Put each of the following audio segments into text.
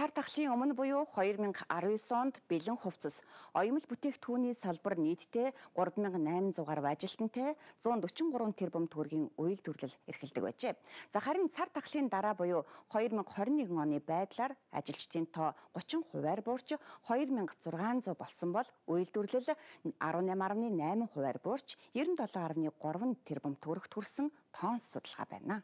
цар тахлын өмнө буюу 2019 онд бэлэн хувцас оёмл бүтээгдэхүүний салбар нийтдээ 3800 гаруй ажилтнтай 143 тэрбум төгрөгийн үйлдвэрлэл эрхэлдэг байжээ. За харин цар тахлын дараа буюу 2021 оны байдлаар ажилчдын тоо 30%-аар буурч 2600 болсон бол үйлдвэрлэл 18.8%-аар буурч 97.3 тэрбум төгрөгт хүрсэн тоон судалгаа байна.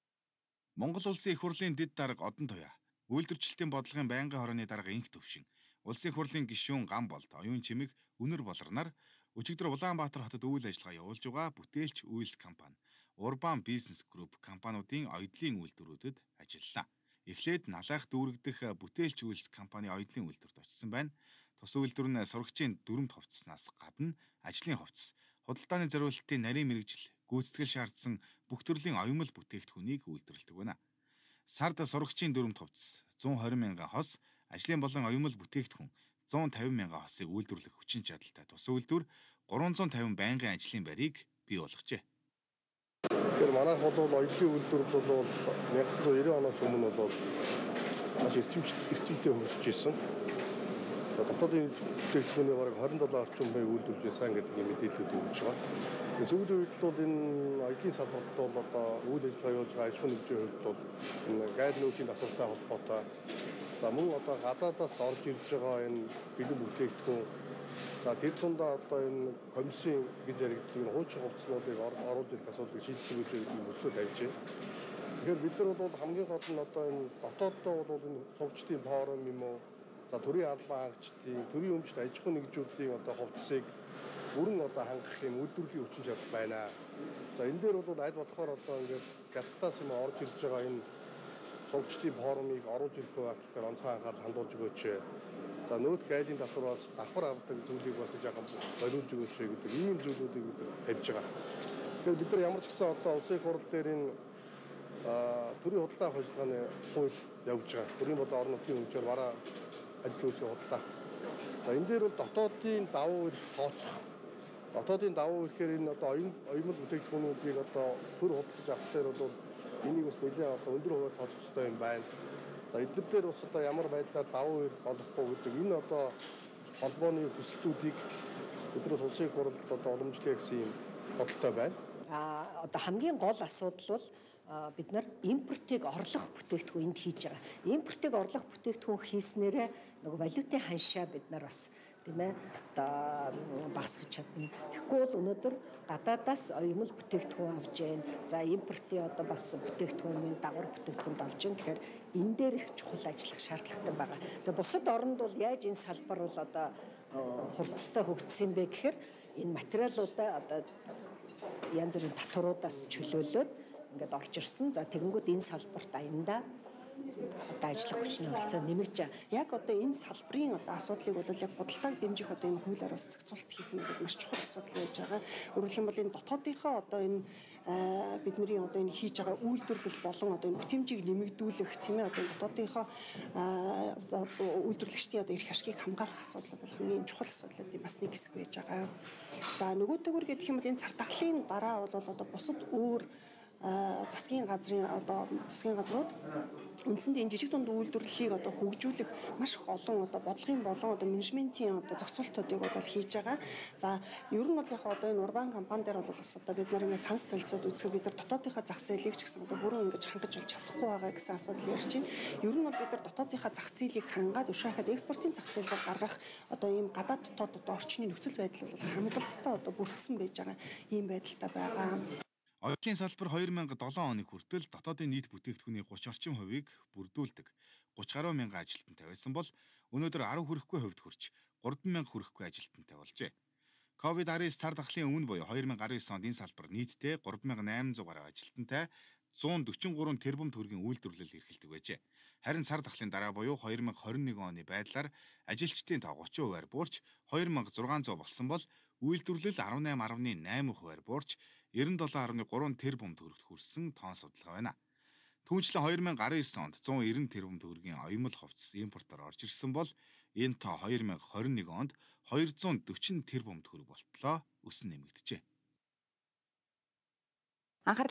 Монгол улсын их хурлын дэд дарга Одон Туяа үйлдвэрчлэлтийн бодлогын байнгын хорооны дарга инх төвшин, улсын их хурлын гишүүн Гамболд, оюун чимэг Үнэр Болорнаар өчигдөр Улаанбаатар хотод үйл ажиллагаа явуулж байгаа бүтээлч үйлс компани, Урбан бизнес групп компаниудын оёдлын үйлдвэрүүдэд ажиллалаа. Эхлээд налайх дүүрэгдэх бүтээлч үйлс компани оёдлын үйлдвэрт очсон байна. Тус үйлдвэр нь сурагчийн дүрмд хувцаснаас гадна ажлын хувцас, худалдааны зориулалтын нарийн мэргэжил, гүйцэтгэл шаардсан бүх төрлийн оёмл бүтээгдэхүүнийг үйлдвэрлэдэг байна. Сард сурагчийн дүрмд хувцас 120 мянган хос, ажлын болон оёмл бүтээгдэхүүн 150 мянган хосыг үйлдвэрлэх хүчин чадалтай тус үйлдвэр 350 байнгын ажлын байрыг бий болгожээ. Тэгэхээр манайх бол оёлын үйлдвэрлэл бол 1990 оноос өмнө бол маш эрчимтэй хөгжиж ирсэн. Дотоодын бүтээгдэхүүний бараг 27 орчим хувийг үйлдвэрлэж сайн гэдэг мэдээллүүд өгч байгаа. Сүүлийн үед бол энэ оёлын салбарт бол одоо үйл ажиллагаа явуулж байгаа аж ахуйн нэгжийн хувьд бол энэ гайд нөөцийн татвартай холбоотой за мөн одоо гадаадаас орж ирж байгаа энэ бэлэн бүтээгдэхүүн за тэр тундаа одоо энэ комиссийн гэж яригддаг энэ хуучин хувцснуудыг оруулж ирэх асуудлыг шийдэж өгч байгаа юм өслөө тавьж байна. Тэгэхээр бид нар бол хамгийн гол нь одоо энэ дотооддоо бол энэ сургачдын форум юм уу за төрийн албан хаагчдын төрийн өмчт аж ахуйн нэгжүүдийн одоо хувцсыг бүрэн одоо хангах юм үйлдвэрлэлийн хүчин чадал байна. За энэ дээр бол аль болохоор одоо ингээд гаттаас юм орж ирж байгаа энэ сургачдын форумыг оруулж ирэх байдлаар онцгой анхаарал хандуулж өгөөч. За нөөц гайлын татвараас давхар авдаг зүйлийг бас жоохон болиулж өгөөч гэдэг ийм зүйлүүдийг бид тавьж байгаа. Тэгэхээр бид нар ямар ч гэсэн одоо улсын их хурл дээр энэ төрийн худалдаа авах ажиллагааны хууль явуулж байгаа. Төрийн болон орон нутгийн хэмжээр бараа ажил үйлсийн худалдаа. За энэ дээр бол дотоодын давуу эрх тооцох. Дотоодын давуу ихээр энэ одоо оёмл бүтээгдэхүүнүүдийг одоо төр худалдаж авах дээр бол энийг бас нэлээд одоо өндөр хуваар тооцох хэрэгтэй юм байна. За эдгээр дээр бас одоо ямар байдлаар давуу эрх олохгүй гэдэг энэ одоо холбооны хүсэлтүүдийг өдрөөс улсын их хурлд одоо уламжлая гэсэн юм бодолтой байна. Одоо хамгийн гол асуудал бол бид нар импортыг орлох бүтээгдэхүүн энд хийж байгаа. Импортыг орлох бүтээгдэхүүн хийснээрээ нөгөө валютын ханшаа бид нар бас тийм ээ одоо багасгах чадна. Тэгэхгүй бол өнөөдөр гадаадаас оёмл бүтээгдэхүүн авж जैन. За импортын одоо бас бүтээгдэхүүн дагвар бүтээгдэхүүнд авж जैन. Тэгэхээр энэ дээр их чухал ажиллах шаардлагатай байгаа. Тэгээ бусад оронд бол яаж энэ салбар бол одоо хурцтай хөгжсөн бэ гэхээр энэ материалуудаа одоо янз бүрийн татваруудаас чөлөөлөөд ингээд орж ирсэн. За тэгэнгүүт энэ салбарт аяндаа одоо ажиллах хүчний хөлцөө нэмэгч. Яг одоо энэ салбарын одоо асуудлыг бол яг худалдааг дэмжих одоо энэ хуулиар бас зохицуулт хийх нь маш чухал асуудал байж байгаа. Өөрөөр хэлбэл энэ дотоодынхоо одоо энэ бидний одоо энэ хийж байгаа үйлдвэрлэл болон одоо энэ бүтэмжийг нэмэгдүүлэх тийм ээ одоо дотоодынхоо үйлдвэрлэгчдийн одоо эрх ашгийг хамгаалах асуудал бол хамгийн чухал асуудлуудын бас нэг хэсэг байж байгаа. За нөгөөдөөр гэх юм бол энэ цар тахлын дараа бол одоо бусад өөр засгийн газрууд үндсэндээ энэ жижиг дунд үйлдвэрлэлийг одоо хөгжүүлэх маш их олон одоо бодлогын болон одоо менежментийн одоо зохицуултуудыг бол хийж байгаа. За ер нь бол яг одоо энэ Урбан компани дээр бол бас одоо бид нар ингэ санс солилцоод үзэхээр бид нар дотоодынхаа зах зээлийг ч гэсэн одоо бүрэн ингэж хангаж болж чадахгүй байгаа гэсэн асуудал ярьж байна. Ер нь бол бид нар дотоодынхаа зах зээлийг хангаад ушаахад экспортын зах зээлийг гаргах одоо ийм гадаад дотоод одоо орчны нөхцөл байдал бол хангалттай одоо бүрдсэн байж байгаа ийм байдалтай байгаа. Оёлын салбар 2007 оны хүртэл дотоодын нийт бүтээгдэхүүний 30 орчим хувийг бүрдүүлдэг 30 гаруй мянган ажилтнтай байсан бол өнөөдөр 10 хүрэхгүй хувьд хүрч 3 мянга хүрэхгүй ажилтнтай болжээ. COVID-19 цар тахлын өмнө буюу 2019 онд энэ салбар нийтдээ 3800 гаруй ажилтнтай 143 тэрбум төгрөгийн үйлдвэрлэл эрхэлдэг байжээ. Харин цар тахлын дараа буюу 2021 оны байдлаар ажилчдын тоо 30%-аар буурч 2600 болсон бол үйлдвэрлэл 18.8%-аар буурч 97.3 тэрбум төгрөгт хүрсэн тоон судалгаа байна. Түүнчлэн 2019 онд 190 тэрбум төгрөгийн оёмл хувцас импортоор орж ирсэн бол энэ тоо 2021 онд 240 тэрбум төгрөг болтлоо өсөн нэмэгджээ.